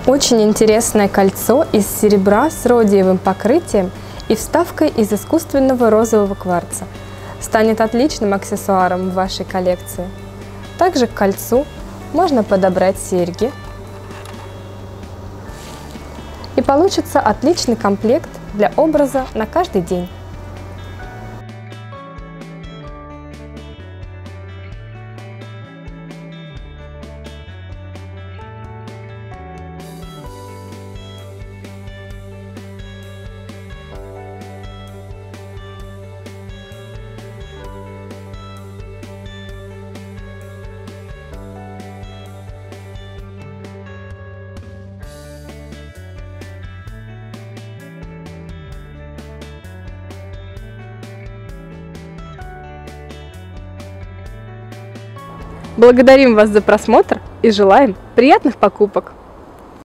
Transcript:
Очень интересное кольцо из серебра с родиевым покрытием и вставкой из искусственного розового кварца станет отличным аксессуаром в вашей коллекции. Также к кольцу можно подобрать серьги, и получится отличный комплект для образа на каждый день. Благодарим вас за просмотр и желаем приятных покупок!